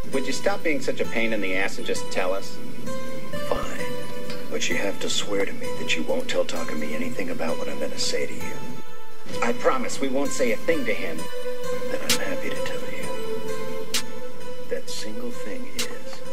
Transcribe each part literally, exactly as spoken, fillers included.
Would you stop being such a pain in the ass and just tell us? Fine. But you have to swear to me that you won't tell Takumi anything about what I'm gonna say to you. I promise we won't say a thing to him. Then I'm happy to tell you. That single thing is...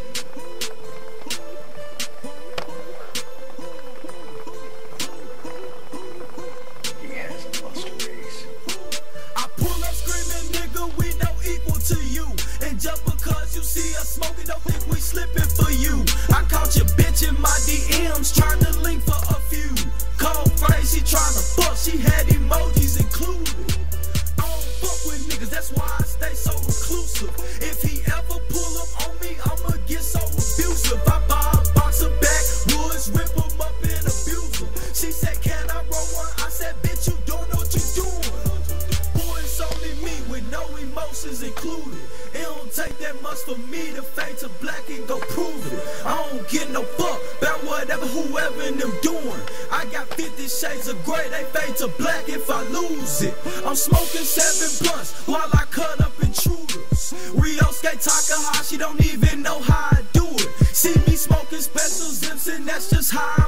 he has a must race. I pull up screaming, nigga, we no equal to you. And just because you see us smoking, don't think we slipping for you. I caught your bitch in my D Ms, trying to link for a few. Cold phrase, she trying to fuck, she had emojis included. I don't fuck with niggas, that's why I stay so reclusive. If he ever pull up on me, I'ma get so abusive. I buy a box of backwoods, rip him up and abuse him. She said, can I roll one? I said, bitch, you don't know what you doing. Boy, it's only me with no emotions included. It don't take that much for me to fade to black and go prove it. I don't get no fuck about whatever whoever in them doing. I got fifty shades of gray, they fade to black if I lose it. I'm smoking seven blunts while I cut up intruders. Ryosuke Takahashi don't even know how I do it. See me smoking special zips and that's just how I